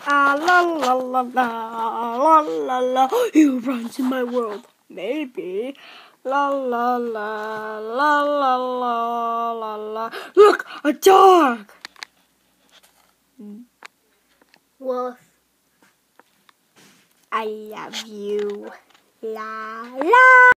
Ah la la la la la la la. Who runs in my world? Maybe. La la la la la la la la. Look, a dog. Wolf, I love you. La la.